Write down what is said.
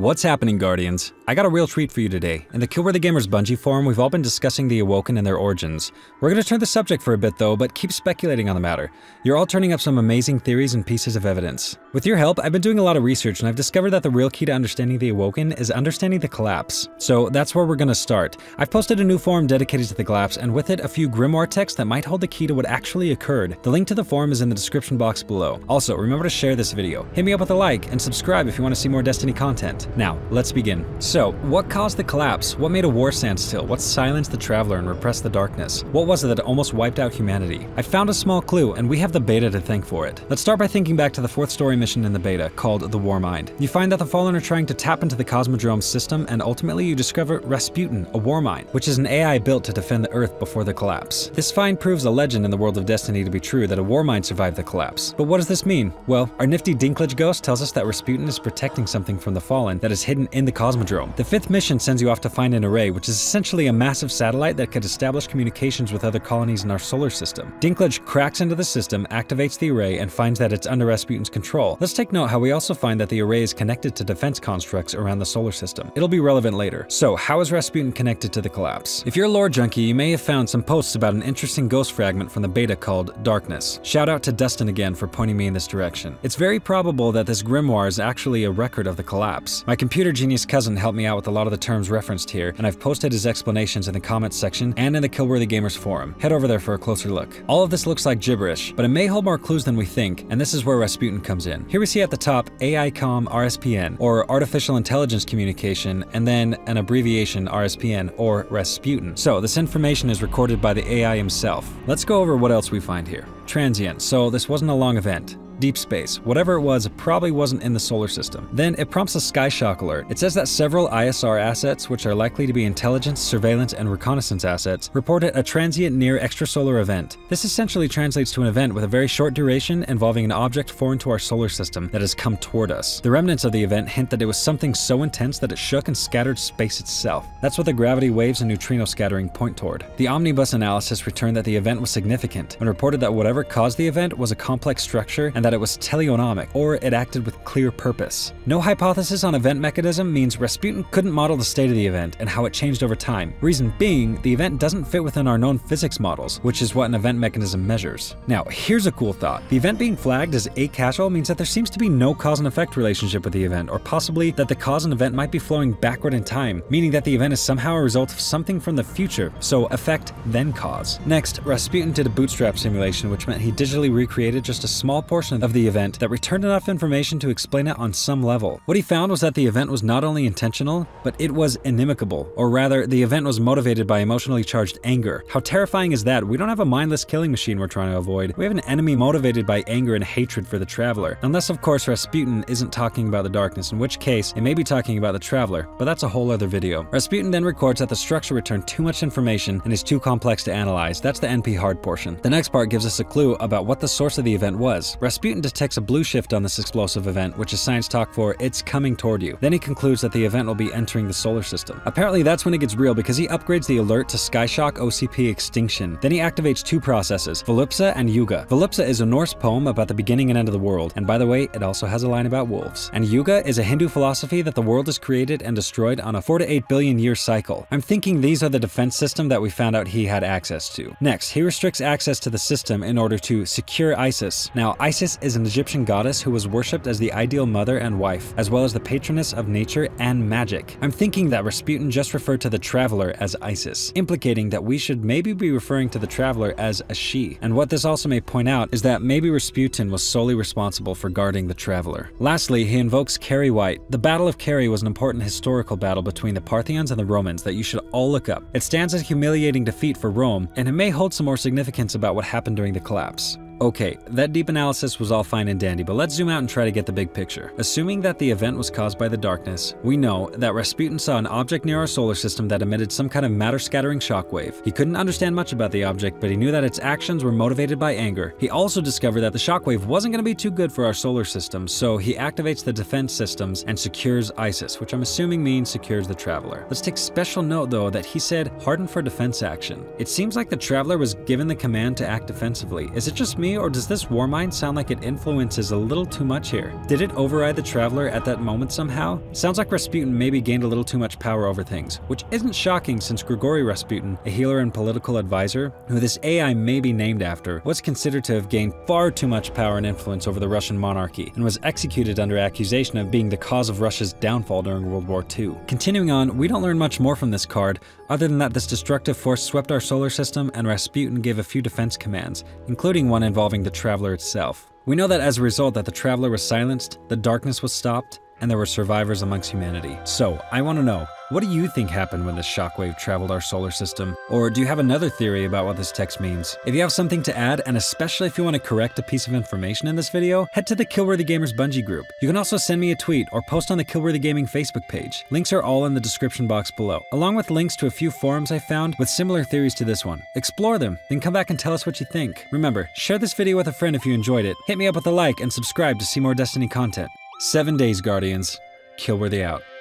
What's happening, Guardians? I got a real treat for you today. In the Kill Where the Gamers Bungie forum, we've all been discussing the Awoken and their origins. We're going to turn the subject for a bit though, but keep speculating on the matter. You're all turning up some amazing theories and pieces of evidence. With your help, I've been doing a lot of research and I've discovered that the real key to understanding the Awoken is understanding the collapse. So that's where we're going to start. I've posted a new forum dedicated to the collapse, and with it a few grimoire texts that might hold the key to what actually occurred. The link to the forum is in the description box below. Also, remember to share this video. Hit me up with a like and subscribe if you want to see more Destiny content. Now, let's begin. So, what caused the collapse? What made a war stand still? What silenced the Traveler and repressed the darkness? What was it that almost wiped out humanity? I found a small clue, and we have the beta to thank for it. Let's start by thinking back to the 4th story mission in the beta, called the Warmind. You find that the Fallen are trying to tap into the Cosmodrome system, and ultimately you discover Rasputin, a Warmind, which is an AI built to defend the Earth before the collapse. This find proves a legend in the world of Destiny to be true, that a Warmind survived the collapse. But what does this mean? Well, our nifty Dinklage ghost tells us that Rasputin is protecting something from the Fallen that is hidden in the Cosmodrome. The 5th mission sends you off to find an array, which is essentially a massive satellite that could establish communications with other colonies in our solar system. Dinklage cracks into the system, activates the array, and finds that it's under Rasputin's control. Let's take note how we also find that the array is connected to defense constructs around the solar system. It'll be relevant later. So, how is Rasputin connected to the collapse? If you're a lore junkie, you may have found some posts about an interesting ghost fragment from the beta called Darkness. Shout out to Dustin again for pointing me in this direction. It's very probable that this grimoire is actually a record of the collapse. My computer genius cousin helped me out with a lot of the terms referenced here, and I've posted his explanations in the comments section and in the Kill Where the Gamers forum. Head over there for a closer look. All of this looks like gibberish, but it may hold more clues than we think, and this is where Rasputin comes in. Here we see at the top AICOM RSPN, or Artificial Intelligence Communication, and then an abbreviation RSPN, or Rasputin. So this information is recorded by the AI himself. Let's go over what else we find here. Transient, so this wasn't a long event. Deep space. Whatever it was, it probably wasn't in the solar system. Then it prompts a Skyshock alert. It says that several ISR assets, which are likely to be intelligence, surveillance, and reconnaissance assets, reported a transient near extrasolar event. This essentially translates to an event with a very short duration involving an object foreign to our solar system that has come toward us. The remnants of the event hint that it was something so intense that it shook and scattered space itself. That's what the gravity waves and neutrino scattering point toward. The omnibus analysis returned that the event was significant and reported that whatever caused the event was a complex structure and that it was teleonomic, or it acted with clear purpose. No hypothesis on event mechanism means Rasputin couldn't model the state of the event and how it changed over time. Reason being, the event doesn't fit within our known physics models, which is what an event mechanism measures. Now, here's a cool thought. The event being flagged as acausal means that there seems to be no cause and effect relationship with the event, or possibly that the cause and event might be flowing backward in time, meaning that the event is somehow a result of something from the future, so effect then cause. Next, Rasputin did a bootstrap simulation, which meant he digitally recreated just a small portion of the event that returned enough information to explain it on some level. What he found was that the event was not only intentional, but it was inimicable, or rather, the event was motivated by emotionally charged anger. How terrifying is that? We don't have a mindless killing machine we're trying to avoid. We have an enemy motivated by anger and hatred for the Traveler. Unless, of course, Rasputin isn't talking about the darkness, in which case, it may be talking about the Traveler, but that's a whole other video. Rasputin then records that the structure returned too much information and is too complex to analyze. That's the NP hard portion. The next part gives us a clue about what the source of the event was. Rasputin detects a blue shift on this explosive event, which is science talk for it's coming toward you. Then he concludes that the event will be entering the solar system. Apparently that's when it gets real, because he upgrades the alert to Skyshock OCP extinction. Then he activates two processes, Volupsa and Yuga. Volupsa is a Norse poem about the beginning and end of the world, and by the way, it also has a line about wolves. And Yuga is a Hindu philosophy that the world is created and destroyed on a 4 to 8 billion year cycle. I'm thinking these are the defense system that we found out he had access to. Next, he restricts access to the system in order to secure Isis. Now, Isis is an Egyptian goddess who was worshipped as the ideal mother and wife, as well as the patroness of nature and magic. I'm thinking that Rasputin just referred to the Traveler as Isis, implicating that we should maybe be referring to the Traveler as a she. And what this also may point out is that maybe Rasputin was solely responsible for guarding the Traveler. Lastly, he invokes Kerry White. The Battle of Kerry was an important historical battle between the Parthians and the Romans that you should all look up. It stands as a humiliating defeat for Rome, and it may hold some more significance about what happened during the collapse. Okay, that deep analysis was all fine and dandy, but let's zoom out and try to get the big picture. Assuming that the event was caused by the darkness, we know that Rasputin saw an object near our solar system that emitted some kind of matter-scattering shockwave. He couldn't understand much about the object, but he knew that its actions were motivated by anger. He also discovered that the shockwave wasn't going to be too good for our solar system, so he activates the defense systems and secures Isis, which I'm assuming means secures the Traveler. Let's take special note though that he said harden for defense action. It seems like the Traveler was given the command to act defensively. Is it just me, me, or does this war mind sound like it influences a little too much here? Did it override the Traveler at that moment somehow? Sounds like Rasputin maybe gained a little too much power over things, which isn't shocking since Grigory Rasputin, a healer and political advisor, who this AI may be named after, was considered to have gained far too much power and influence over the Russian monarchy, and was executed under accusation of being the cause of Russia's downfall during World War II. Continuing on, we don't learn much more from this card, other than that this destructive force swept our solar system and Rasputin gave a few defense commands, including one involving the Traveler itself. We know that as a result that the Traveler was silenced, the darkness was stopped, and there were survivors amongst humanity. So, I want to know, what do you think happened when this shockwave traveled our solar system? Or do you have another theory about what this text means? If you have something to add, and especially if you want to correct a piece of information in this video, head to the Killworthy Gamers Bungie group. You can also send me a tweet or post on the Killworthy Gaming Facebook page. Links are all in the description box below, along with links to a few forums I found with similar theories to this one. Explore them, then come back and tell us what you think. Remember, share this video with a friend if you enjoyed it, hit me up with a like, and subscribe to see more Destiny content. 7 days, Guardians. Killworthy out.